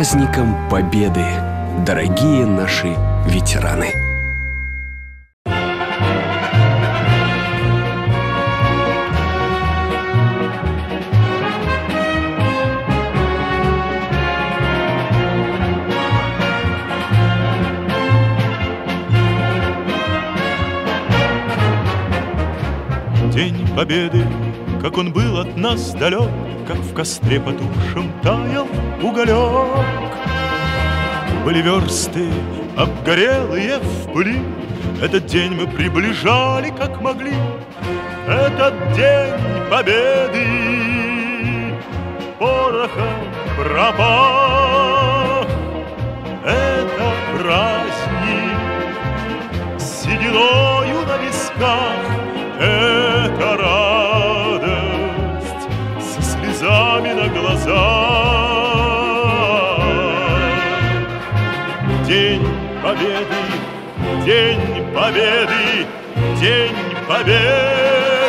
праздником Победы, дорогие наши ветераны! День Победы, как он был от нас далек, как в костре потухшем таял уголек. Были версты, обгорелые в пыли, этот день мы приближали, как могли. Этот день Победы порохом пропах. Это праздник с сединою на висках. Это радость со слезами на глазах. День Победы, День Победы, День Победы.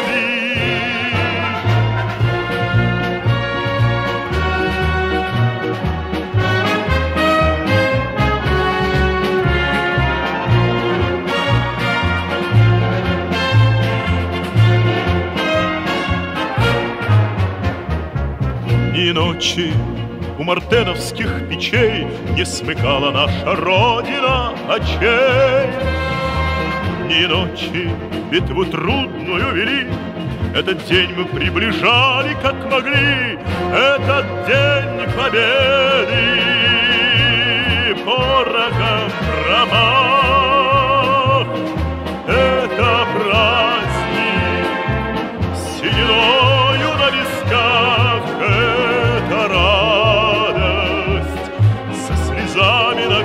И ночи у мартеновских печей не смыкала наша Родина очей. Ни ночи битву трудную вели, этот день мы приближали, как могли. Этот день Победы порохом промах. Это праздник с сединою на висках. Это радость со слезами на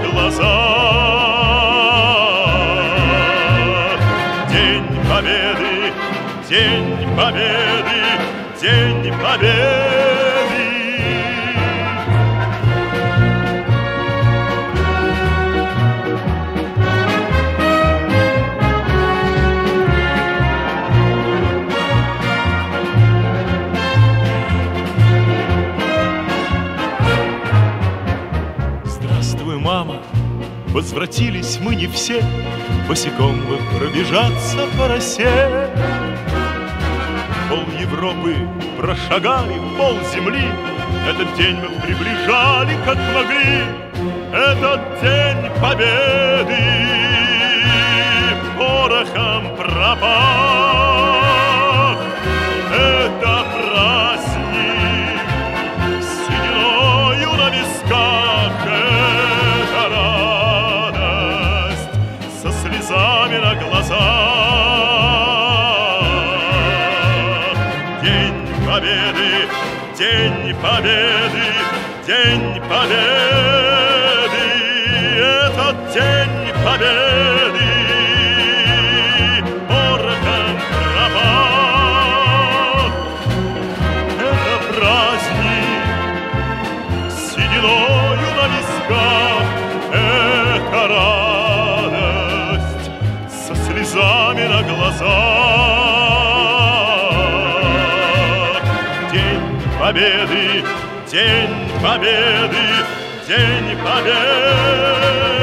глазах. День Победы, День Победы, День Победы. Мама, возвратились мы не все, босиком бы пробежаться по росе. Пол Европы прошагали, пол земли, этот день мы приближали, как могли. Этот день Победы порохом пропах. Это праздник с сединою на висках. На глазах. День Победы, День Победы, День Победы. Этот День Победы порохом пропах. Это праздник с сединою на висках. Это радость со слезами на глазах. День Победы, День Победы, День Победы.